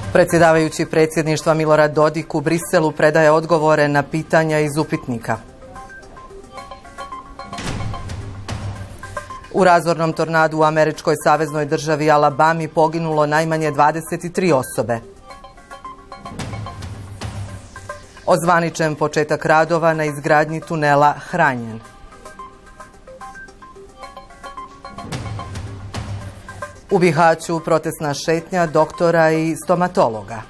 Predsjedavajući predsjedništva Milorad Dodik u Briselu predaje odgovore na pitanja iz upitnika. U razornom tornadu u američkoj saveznoj državi Alabami poginulo najmanje 23 osobe. Ozvaničen početak radova na izgradnji tunela Hranjen. U Bihaću protestna šetnja doktora i stomatologa.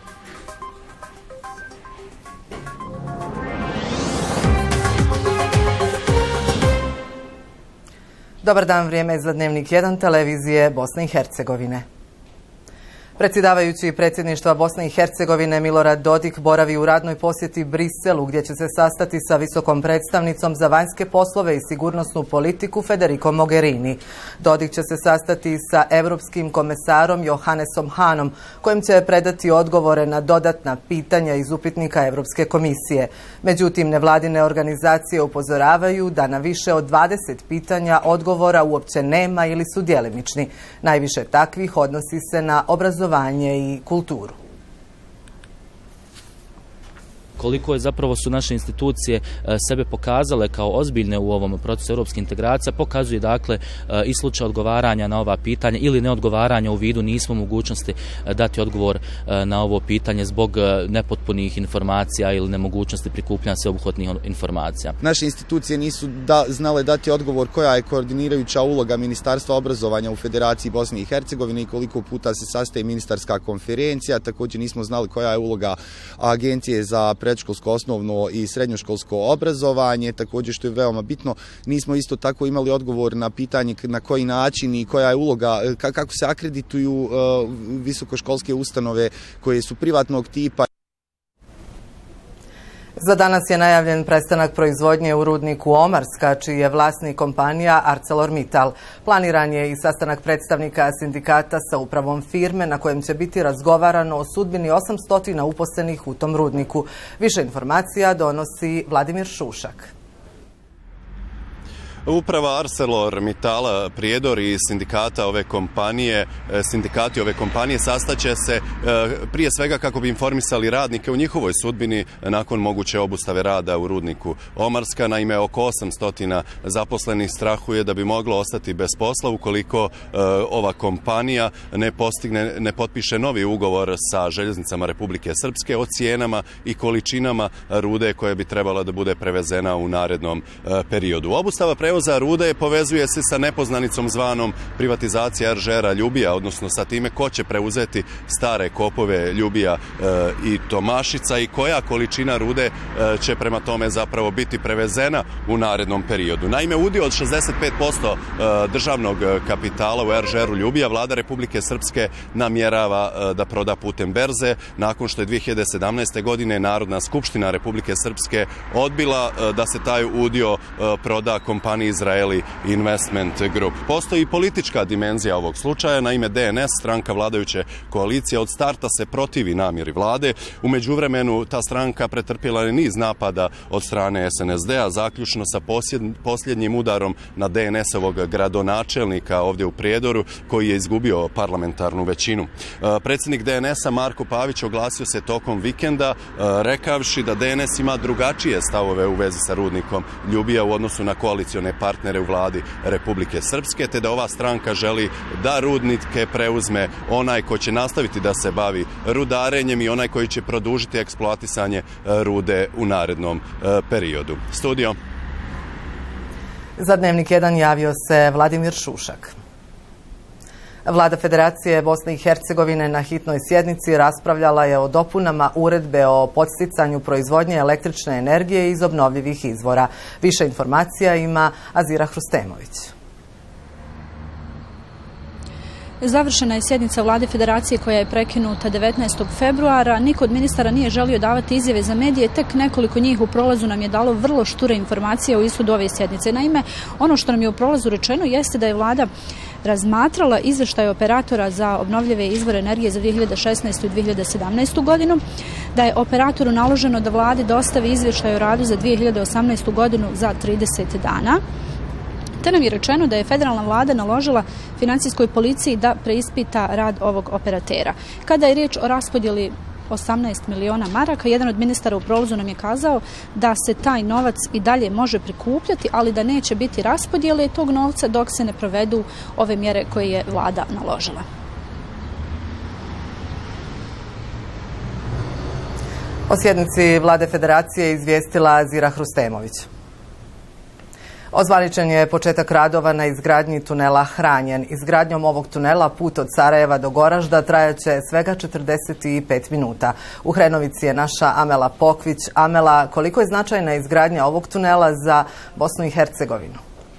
Dobar dan, vrijeme je za Dnevnik 1 televizije Bosne i Hercegovine. Predsjedavajući predsjedništva Bosne i Hercegovine Milorad Dodik boravi u radnoj posjeti Briselu, gdje će se sastati sa visokom predstavnicom za vanjske poslove i sigurnosnu politiku Federico Mogherini. Dodik će se sastati sa europskim komesarom Johannesom Hanom, kojim će predati odgovore na dodatna pitanja iz upitnika Europske komisije. Međutim, nevladine organizacije upozoravaju da na više od 20 pitanja odgovora uopće nema ili su djelimični. Najviše takvih odnosi se na obrazovanje i kulturu. Koliko je zapravo su naše institucije sebe pokazale kao ozbiljne u ovom procesu europske integracije, pokazuje dakle i slučaj odgovaranja na ova pitanja ili neodgovaranja u vidu nismo mogućnosti dati odgovor na ovo pitanje zbog nepotpunih informacija ili nemogućnosti prikupljanja sveobuhvatnih informacija. Naše institucije nisu znale dati odgovor koja je koordinirajuća uloga Ministarstva obrazovanja u Federaciji Bosne i Hercegovine i koliko puta se sastaje ministarska konferencija. Također nismo znali koja je uloga Agencije za predškolsko, osnovno i srednjoškolsko obrazovanje. Također, što je veoma bitno, nismo isto tako imali odgovor na pitanje na koji način i koja je uloga, kako se akredituju visokoškolske ustanove koje su privatnog tipa. Za danas je najavljen prestanak proizvodnje u rudniku Omarska, čiji je vlasnik kompanija ArcelorMittal. Planiran je i sastanak predstavnika sindikata sa upravom firme na kojem će biti razgovarano o sudbini 800 uposlenih u tom rudniku. Više informacija donosi Vladimir Šušak. Uprava ArcelorMittala Prijedor i sindikati ove kompanije sastaće se prije svega kako bi informisali radnike o njihovoj sudbini nakon moguće obustave rada u rudniku Omarska. Naime, oko 800 zaposlenih strahuje da bi moglo ostati bez posla ukoliko ova kompanija ne potpiše novi ugovor sa željeznicama Republike Srpske o cijenama i količinama rude koja bi trebala da bude prevezena u narednom periodu. Obustava prevoza rude povezuje se sa nepoznanicom zvanom privatizacija RŽR-a Ljubija, odnosno sa time ko će preuzeti stare kopove Ljubija i Tomašica i koja količina rude će prema tome zapravo biti prevezena u narednom periodu. Naime, udio od 65% državnog kapitala u RŽR-u Ljubija vlada Republike Srpske namjerava da proda putem berze, nakon što je 2017. godine Narodna skupština Republike Srpske odbila da se taj udio proda kompaniji Izraeli Investment Group. Postoji politička dimenzija ovog slučaja. Naime, DNS, stranka vladajuće koalicije, od starta se protivi namjeri vlade. U međuvremenu ta stranka pretrpjela je niz napada od strane SNSD-a, zaključno sa posljednjim udarom na DNS-ovog gradonačelnika ovdje u Prijedoru, koji je izgubio parlamentarnu većinu. Predsjednik DNS-a Marko Pavić oglasio se tokom vikenda rekavši da DNS ima drugačije stavove u vezi sa rudnikom Ljubija u odnosu na koalicione partnere u vladi Republike Srpske, te da ova stranka želi da rudnike preuzme onaj ko će nastaviti da se bavi rudarenjem i onaj koji će produžiti eksploatisanje rude u narednom periodu. Studio. Za Dnevnik 1 javio se Vladimir Šušak. Vlada Federacije Bosne i Hercegovine na hitnoj sjednici raspravljala je o dopunama uredbe o podsticanju proizvodnje električne energije iz obnovljivih izvora. Više informacija ima Azira Hrustemović. Završena je sjednica Vlade Federacije koja je prekinuta 19. februara. Niko od ministara nije želio davati izjave za medije, tek nekoliko njih u prolazu nam je dalo vrlo šture informacije o ishodu ove sjednice. Naime, ono što nam je u prolazu rečeno jeste da je Vlada razmatrala izvještaj operatora za obnovljive izvore energije za 2016. i 2017. godinu, da je operatoru naloženo da Vladi dostavi izvještaj o radu za 2018. godinu za 30 dana. te nam je rečeno da je federalna vlada naložila financijskoj policiji da preispita rad ovog operatera. Kada je riječ o raspodjeli 18 miliona maraka, jedan od ministara u prolazu nam je kazao da se taj novac i dalje može prikupljati, ali da neće biti raspodjele tog novca dok se ne provedu ove mjere koje je vlada naložila. O sjednici Vlade Federacije izvijestila Zira Hrustemović. Ozvaničen je početak radova na izgradnji tunela Hranjen. Izgradnjom ovog tunela put od Sarajeva do Goražda trajaće svega 45 minuta. U Hrenovici je naša Amela Pokvić. Amela, koliko je značajna izgradnja ovog tunela za Bosnu i Hercegovinu?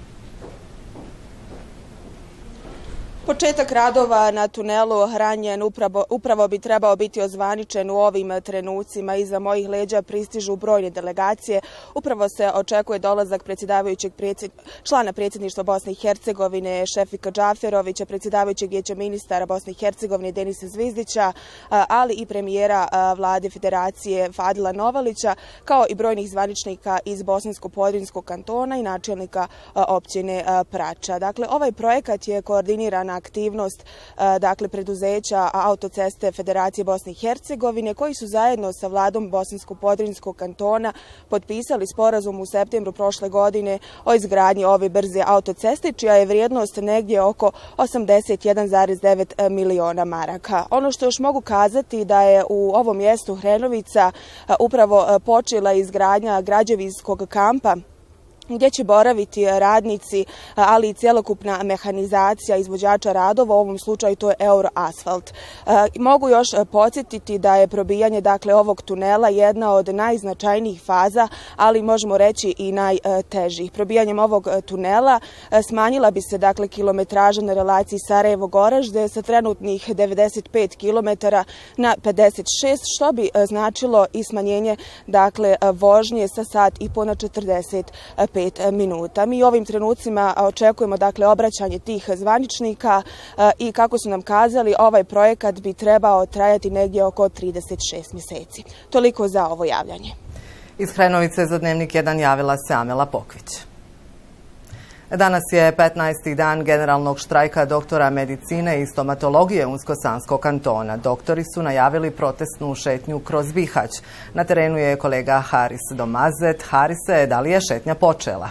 Početak radova na tunelu Hranjen upravo bi trebao biti ozvaničen u ovim trenucima. Iza mojih leđa pristižu brojne delegacije. Upravo se očekuje dolazak člana predsjedništva Bosne i Hercegovine Šefika Džaferovića, predsjedavajućeg vijeća ministara Bosne i Hercegovine Denisa Zvizdića, ali i premijera vlade Federacije Fadila Novalića, kao i brojnih zvaničnika iz Bosansko-Podrinjskog kantona i načelnika općine Prača. Dakle, ovaj projekat je koordiniran aktivnost preduzeća autoceste Federacije Bosne i Hercegovine, koji su zajedno sa vladom Bosansko-Podrinjskog kantona potpisali sporazum u septembru prošle godine o izgradnji ove brze autoceste, čija je vrijednost negdje oko 81,9 miliona maraka. Ono što još mogu kazati da je u ovom mjestu Hrenovica upravo počela izgradnja građevinskog kampa gdje će boraviti radnici, ali i cjelokupna mehanizacija izvođača radova, u ovom slučaju to je Euroasfalt. Mogu još podsjetiti da je probijanje ovog tunela jedna od najznačajnijih faza, ali možemo reći i najtežih. Probijanjem ovog tunela smanjila bi se kilometraža na relaciji Sarajevo-Goražde sa trenutnih 95 km na 56, što bi značilo i smanjenje vožnje sa sat i po na 45 minuta. Mi ovim trenucima očekujemo obraćanje tih zvaničnika i kako su nam kazali, ovaj projekat bi trebao trajati negdje oko 36 mjeseci. Toliko za ovo javljanje. Iz Hrenovice za Dnevnik 1 javila se Amela Pokvić. Danas je 15. dan generalnog štrajka doktora medicine i stomatologije Unsko-Sanskog kantona. Doktori su najavili protestnu šetnju kroz Bihać. Na terenu je kolega Haris Domazet. Harise, da li je šetnja počela?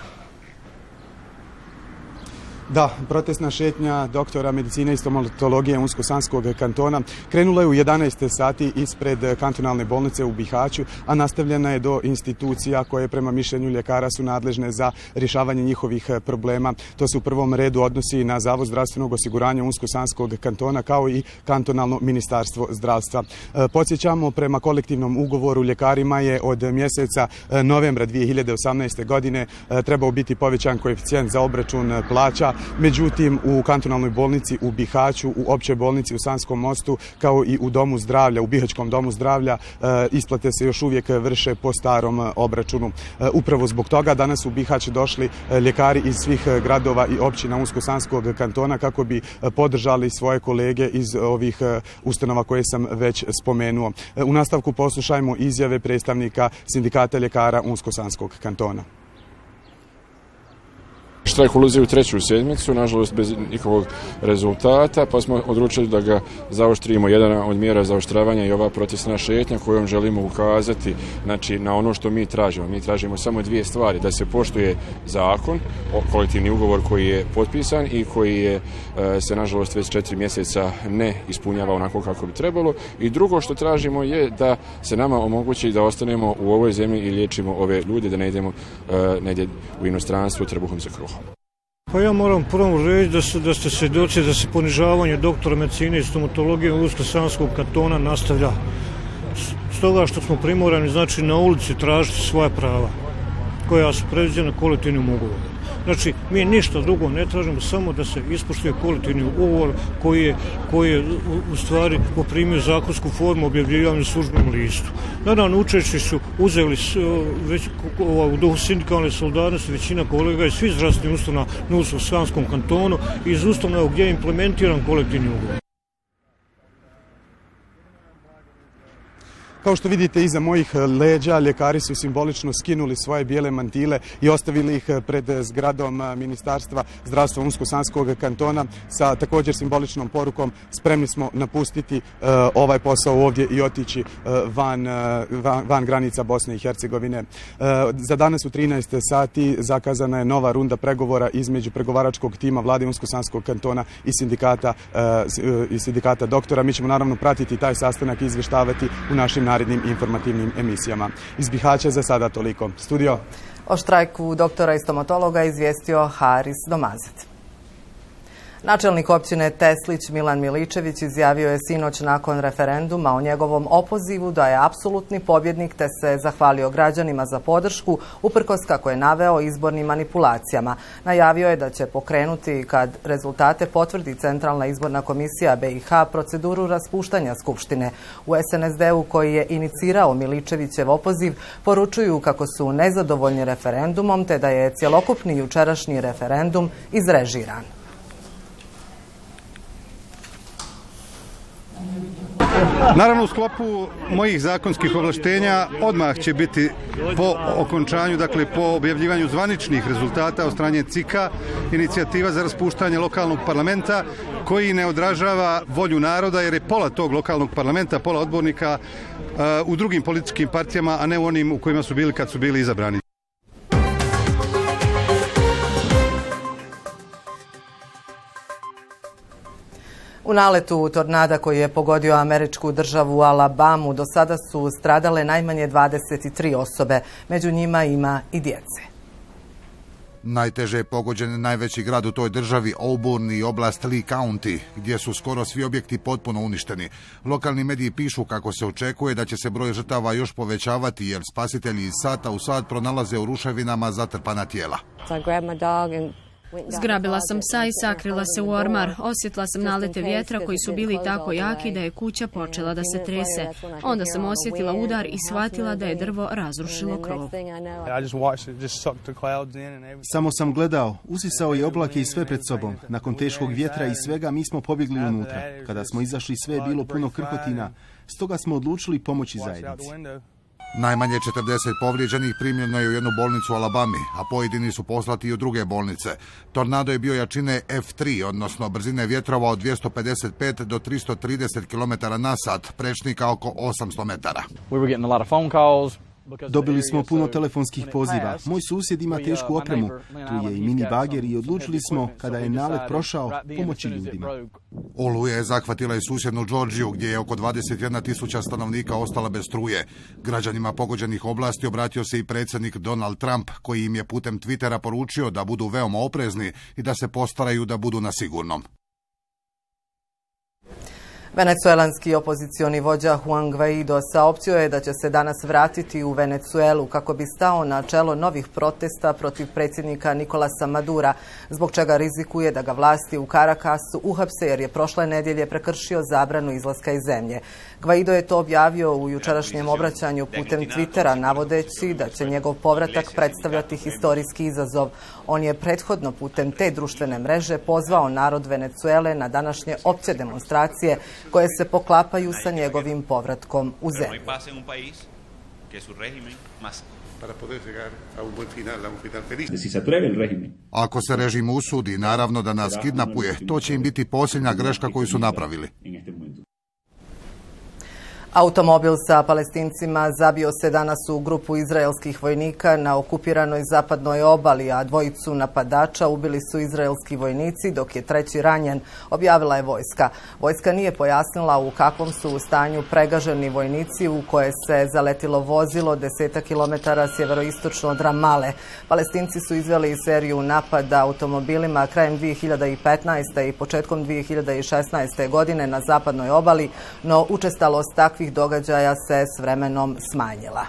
Da, protestna šetnja doktora medicine i stomatologije Unsko-Sanskog kantona krenula je u 11 sati ispred kantonalne bolnice u Bihaću, a nastavljena je do institucija koje prema mišljenju ljekara su nadležne za rješavanje njihovih problema. To se u prvom redu odnosi na Zavod zdravstvenog osiguranja Unsko-Sanskog kantona kao i kantonalno ministarstvo zdravstva. Podsjećamo, prema kolektivnom ugovoru ljekarima je od mjeseca novembra 2018. godine trebao biti povećan koeficijent za obračun plaća. Međutim, u kantonalnoj bolnici u Bihaću, u općoj bolnici u Sanskom mostu, kao i u domu zdravlja, u Bihaćkom domu zdravlja, isplate se još uvijek vrše po starom obračunu. Upravo zbog toga danas u Bihać došli ljekari iz svih gradova i općina Unsko-Sanskog kantona kako bi podržali svoje kolege iz ovih ustanova koje sam već spomenuo. U nastavku poslušajmo izjave predstavnika sindikata ljekara Unsko-Sanskog kantona. Štrajk ulazi u treću sedmicu, nažalost bez nikakvog rezultata, pa smo odlučili da ga zaoštrimo. Jedna od mjera zaoštravanja je ova protestna šetnja kojom želimo ukazati na ono što mi tražimo. Mi tražimo samo dvije stvari: da se poštuje zakon, kolektivni ugovor koji je potpisan i koji se nažalost već 4 mjeseca ne ispunjava onako kako bi trebalo. I drugo što tražimo je da se nama omogući da ostanemo u ovoj zemlji i liječimo ove ljude, da ne idemo negdje u inostranstvo trbuhom za kruhom. Pa ja moram prvo reći da ste svjedoci da se ponižavanje doktora medicine i stomatologije Unsko-Sanskog kantona nastavlja. Stoga što smo primorani na ulici tražiti svoja prava koja su predviđena kolektivnim ugovorom. Znači, mi ništa drugo ne tražimo, samo da se ispoštuje kolektivni ugovor koji je u stvari poprimio zakonsku formu objavljivanja u službenom listu. Naravno, učešći su uzeli već u duhu sindikalne solidarnosti većina kolega iz svih zdravstvenih ustanova na Unsko-Sanskom kantonu i iz ustanova gdje je implementiran kolektivni ugovor. Kao što vidite iza mojih leđa, ljekari su simbolično skinuli svoje bijele mantile i ostavili ih pred zgradom Ministarstva zdravstva Unsko-Sanskog kantona sa također simboličnom porukom: spremni smo napustiti ovaj posao ovdje i otići van granica Bosne i Hercegovine. Za danas u 13 sati zakazana je nova runda pregovora između pregovaračkog tima vlade Unsko-Sanskog kantona i sindikata doktora. Mi ćemo naravno pratiti taj sastanak i izvještavati u našim narednim informativnim emisijama. Iz Bihaća za sada toliko. Studio. O štrajku doktora i stomatologa izvijestio Haris Domazet. Načelnik općine Teslić Milan Miličević izjavio je sinoć nakon referenduma o njegovom opozivu da je apsolutni pobjednik, te se zahvalio građanima za podršku, uprkos, kako je naveo, izbornim manipulacijama. Najavio je da će pokrenuti, kad rezultate potvrdi Centralna izborna komisija BiH, proceduru raspuštanja Skupštine. U SNSD-u, koji je inicirao Miličevićev opoziv, poručuju kako su nezadovoljni referendumom, te da je cjelokupni jučerašnji referendum izrežiran. Naravno, u sklopu mojih zakonskih ovlaštenja odmah će biti po okončanju, dakle po objavljivanju zvaničnih rezultata od strane CIK-a, inicijativa za raspuštanje lokalnog parlamenta, koji ne odražava volju naroda, jer je pola tog lokalnog parlamenta, pola odbornika u drugim političkim partijama, a ne u onim u kojima su bili kad su bili izabrani. U naletu tornada koji je pogodio američku državu Alabamu do sada su stradale najmanje 23 osobe. Među njima ima i djece. Najteže je pogođen najveći grad u toj državi, Auburn i oblast Lee County, gdje su skoro svi objekti potpuno uništeni. Lokalni mediji pišu kako se očekuje da će se broj žrtava još povećavati, jer spasitelji iz sata u sat pronalaze u ruševinama zatrpana tijela. Zgrabila sam psa i sakrila se u ormar. Osjetila sam nalete vjetra koji su bili tako jaki da je kuća počela da se trese. Onda sam osjetila udar i shvatila da je drvo razrušilo krov. Samo sam gledao, usisao je oblake i sve pred sobom. Nakon teškog vjetra i svega mi smo pobjegli unutra. Kada smo izašli, sve je bilo puno krhotina, stoga smo odlučili pomoći zajednici. Najmanje 40 povrijeđenih primljeno je u jednu bolnicu u Alabami, a pojedini su poslati i u druge bolnice. Tornado je bio jačine F3, odnosno brzine vjetrova od 255 do 330 km/h, prečnika oko 800 metara. Dobili smo puno telefonskih poziva. Moj susjed ima tešku opremu, tu je i mini bager i odlučili smo, kada je nalet prošao, pomoći ljudima. Oluja je zahvatila i susjednu Georgiju, gdje je oko 21.000 stanovnika ostala bez struje. Građanima pogođenih oblasti obratio se i predsjednik Donald Trump, koji im je putem Twittera poručio da budu veoma oprezni i da se postaraju da budu na sigurnom. Venecuelanski opozicioni vođa Juan Guaido saopćio je da će se danas vratiti u Venecuelu kako bi stao na čelo novih protesta protiv predsjednika Nicolasa Madura, zbog čega rizikuje da ga vlasti u Caracasu uhapse jer je prošle nedjelje prekršio zabranu izlaska iz zemlje. Guaido je to objavio u jučerašnjem obraćanju putem Twittera, navodeći da će njegov povratak predstavljati historijski izazov. On je prethodno putem te društvene mreže pozvao narod Venecuele na današnje opće demonstracije koje se poklapaju sa njegovim povratkom u zemlju. Ako se režim usudi, naravno da nas kidnapuje, to će im biti posljednja greška koju su napravili. Automobil sa Palestincima zabio se danas u grupu izraelskih vojnika na okupiranoj zapadnoj obali, a dvojicu napadača ubili su izraelski vojnici, dok je treći ranjen, objavila je vojska. Vojska nije pojasnila u kakvom su stanju pregaženi vojnici u koje se zaletilo vozilo 10 kilometara sjeveroistočno od Ramale. Palestinci su izveli seriju napada automobilima krajem 2015. i početkom 2016. godine na zapadnoj obali, no učestalost takvih događaja se s vremenom smanjila.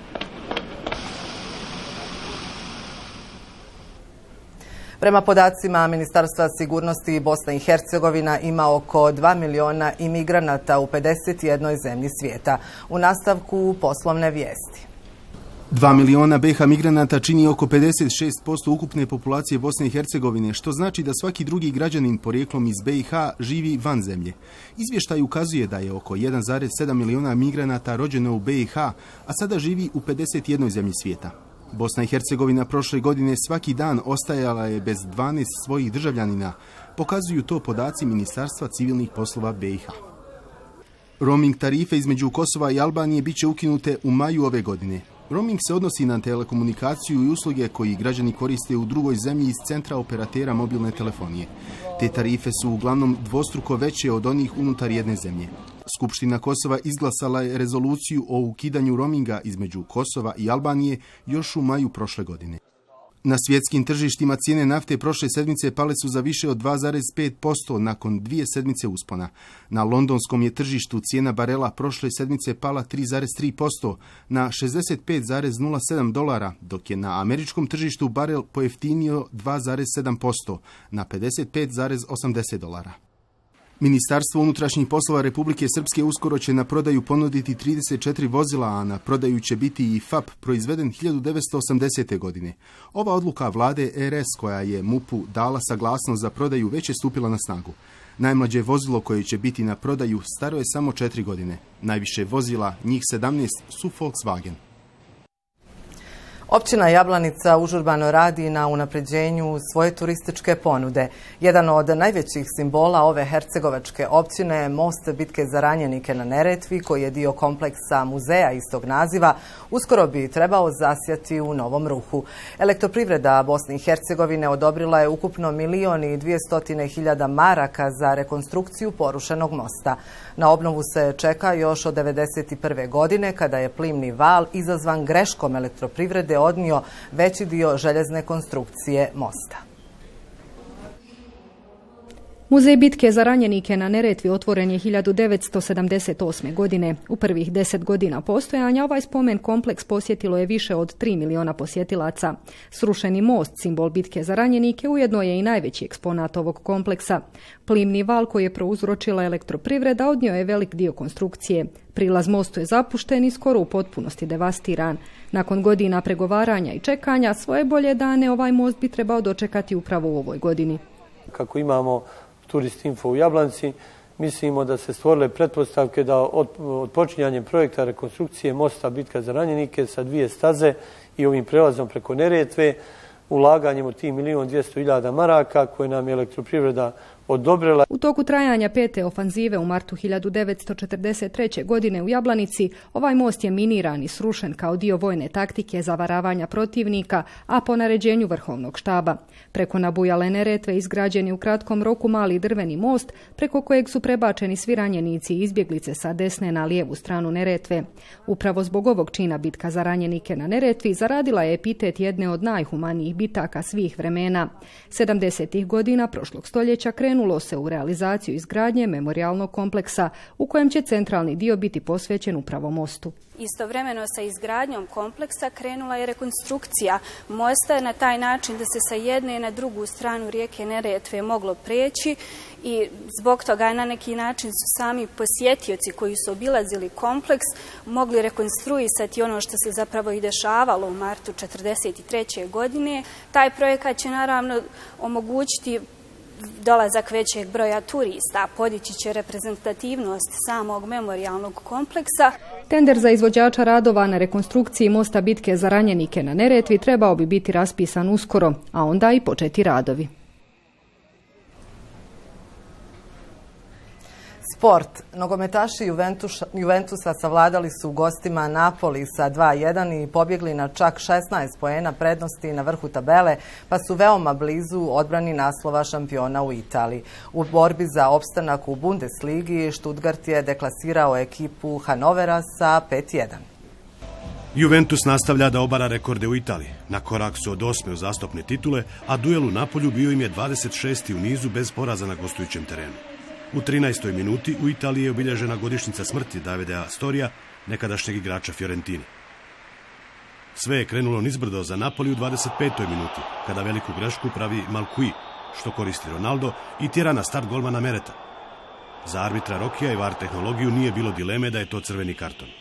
Prema podacima Ministarstva sigurnosti, Bosna i Hercegovina ima oko 2 miliona imigranata u 51 zemlji svijeta. U nastavku poslovne vijesti. 2 miliona BiH migranata čini oko 56% ukupne populacije Bosne i Hercegovine, što znači da svaki drugi građanin porijeklom iz BiH živi van zemlje. Izvještaj ukazuje da je oko 1,7 miliona migranata rođeno u BiH, a sada živi u 51 zemlji svijeta. Bosna i Hercegovina prošle godine svaki dan ostajala je bez 12 svojih državljanina, pokazuju to podaci Ministarstva civilnih poslova BiH. Roaming tarife između Kosova i Albanije bit će ukinute u maju ove godine. Roaming se odnosi na telekomunikaciju i usluge koji građani koriste u drugoj zemlji iz centra operatera mobilne telefonije. Te tarife su uglavnom dvostruko veće od onih unutar jedne zemlje. Skupština Kosova izglasala je rezoluciju o ukidanju roaminga između Kosova i Albanije još u maju prošle godine. Na svjetskim tržištima cijene nafte prošle sedmice pale su za više od 2,5% nakon 2 sedmice uspona. Na londonskom je tržištu cijena barela prošle sedmice pala 3,3% na $65,07, dok je na američkom tržištu barel pojeftinio 2,7% na $55,80. Ministarstvo unutrašnjih poslova Republike Srpske uskoro će na prodaju ponuditi 34 vozila, a na prodaju će biti i FAP proizveden 1980. godine. Ova odluka vlade RS koja je MUP-u dala saglasnost za prodaju već je stupila na snagu. Najmlađe vozilo koje će biti na prodaju staro je samo 4 godine. Najviše vozila, njih 17, su Volkswagen. Općina Jablanica užurbano radi na unapređenju svoje turističke ponude. Jedan od najvećih simbola ove hercegovačke općine je most bitke za ranjenike na Neretvi, koji je dio kompleksa muzeja istog naziva. Uskoro bi trebao zasjati u novom ruhu. Elektroprivreda Bosne i Hercegovine odobrila je ukupno 1.200.000 maraka za rekonstrukciju porušenog mosta. Na obnovu se čeka još od 1991. godine, kada je plimni val izazvan greškom elektroprivrede odnio veći dio željezne konstrukcije mosta. Muzej bitke za ranjenike na Neretvi otvoren je 1978. godine. U prvih 10 godina postojanja ovaj spomen kompleks posjetilo je više od 3 miliona posjetilaca. Srušeni most, simbol bitke za ranjenike, ujedno je i najveći eksponat ovog kompleksa. Plimni val koji je prouzročila elektroprivreda odnio je velik dio konstrukcije. Prilaz mostu je zapušten i skoro u potpunosti devastiran. Nakon godina pregovaranja i čekanja, svoje bolje dane ovaj most bi trebao dočekati upravo u ovoj godini. Kako imamo Turist Info u Jablanci, mislimo da se stvorile pretpostavke da od počinjanjem projekta rekonstrukcije mosta bitka za ranjenike sa 2 staze i ovim prelazom preko Neretve, ulaganjem od tih 1.200.000 maraka koje nam je elektroprivreda odobrila. U toku trajanja 5. ofanzive u martu 1943. godine u Jablanici, ovaj most je miniran i srušen kao dio vojne taktike zavaravanja protivnika, a po naređenju Vrhovnog štaba. Preko nabujale Neretve izgrađen je u kratkom roku mali drveni most, preko kojeg su prebačeni svi ranjenici i izbjeglice sa desne na lijevu stranu Neretve. Upravo zbog ovog čina bitka za ranjenike na Neretvi zaradila je epitet jedne od najhumanijih bitaka svih vremena. 70. godina prošlog stoljeća krenulo se u realizaciju izgradnje memorijalnog kompleksa u kojem će centralni dio biti posvećen upravo mostu. Istovremeno sa izgradnjom kompleksa krenula je rekonstrukcija mosta na taj način da se sa jedne na drugu stranu rijeke Neretve moglo preći i zbog toga na neki način su sami posjetioci koji su obilazili kompleks mogli rekonstruisati ono što se zapravo i dešavalo u martu 1943. godine. Taj projekat će naravno omogućiti dolazak većeg broja turista, podići će reprezentativnost samog memorijalnog kompleksa. Tender za izvođača radova na rekonstrukciji mosta bitke za ranjenike na Neretvi trebao bi biti raspisan uskoro, a onda i početi radovi. Sport. Nogometaši Juventusa savladali su gostima Napoli sa 2:1 i pobjegli na čak 16 poena prednosti na vrhu tabele, pa su veoma blizu odbrani naslova šampiona u Italiji. U borbi za opstanak u Bundesligi Stuttgart je deklasirao ekipu Hanovera sa 5:1. Juventus nastavlja da obara rekorde u Italiji. Na korak su od 8. uzastopne titule, a duel u Napolju bio im je 26. u nizu bez poraza na gostujućem terenu. U 13. minuti u Italiji je obilježena godišnjica smrti Davida Astorija, nekadašnjeg igrača Fiorentine. Sve je krenulo nizbrdo za Napoli u 25. minuti, kada veliku grešku pravi Malcui, što koristi Ronaldo i tjera na start golmana Mereta. Za arbitra Rokija i VAR tehnologiju nije bilo dileme da je to crveni karton.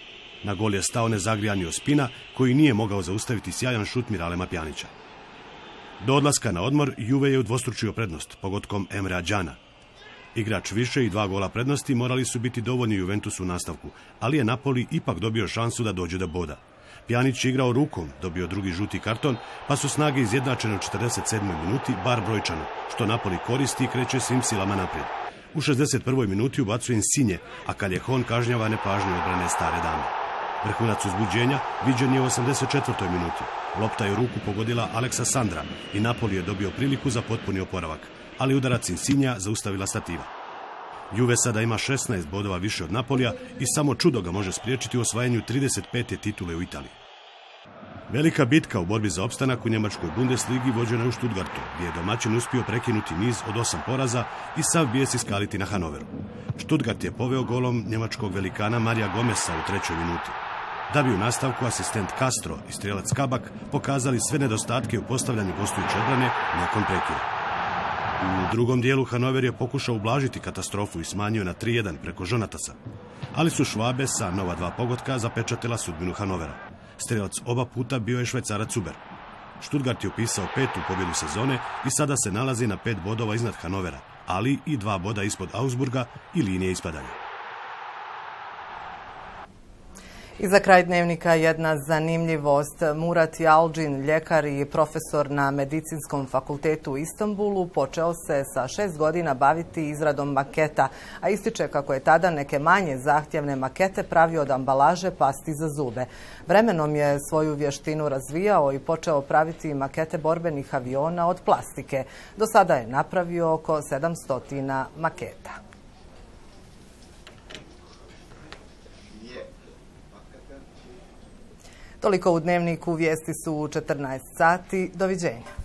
Na gol je stao nezagrijani Ospina, koji nije mogao zaustaviti sjajan šut Miralema Pjanića. Do odlaska na odmor Juve je udvostručio prednost pogodkom Emrea Đana. Igrač više i 2 gola prednosti morali su biti dovoljni Juventusu u nastavku, ali je Napoli ipak dobio šansu da dođe do boda. Pjanić je igrao rukom, dobio drugi žuti karton, pa su snage izjednačene u 47. minuti bar brojčano, što Napoli koristi i kreće svim silama naprijed. U 61. minuti ubacuje Insigne, a Callejon kažnjava nepažnju odbrane stare dame. Vrhunac uzbuđenja viđen je u 84. minuti. Lopta je u ruku pogodila Aleksa Sandra i Napoli je dobio priliku za potpuni oporavak, ali udarac Insignea zaustavila stativa. Juve sada ima 16 bodova više od Napolija i samo čudo ga može spriječiti u osvajanju 35. titule u Italiji. Velika bitka u borbi za opstanak u njemačkoj Bundesligi vođena u Stuttgartu, gdje je domaćin uspio prekinuti niz od 8 poraza i sav bijes iskaliti na Hanoveru. Stuttgart je poveo golom njemačkog velikana Marija Gomesa u 3. minuti. Da bi u nastavku asistent Castro i strelac Kabak pokazali sve nedostatke u postavljanju gostujuće odbrane nakon prekida. U drugom dijelu Hanover je pokušao ublažiti katastrofu i smanjio na 3-1 preko Jonatasa, ali su Švabe sa nova 2 pogotka zapečatila sudbinu Hanovera. Strelac oba puta bio je Švajcarac Zuber. Stuttgart je upisao 5. pobjedu sezone i sada se nalazi na 5 bodova iznad Hanovera, ali i 2 boda ispod Augsburga i linije ispadanja. I za kraj dnevnika jedna zanimljivost. Murat Yalcin, ljekar i profesor na Medicinskom fakultetu u Istanbulu, počeo se sa 6 godina baviti izradom maketa, a ističe kako je tada neke manje zahtjevne makete pravio od ambalaže pasti za zube. Vremenom je svoju vještinu razvijao i počeo praviti makete borbenih aviona od plastike. Do sada je napravio oko 700 maketa. Toliko u Dnevniku, vijesti su u 14 sati. Doviđenja.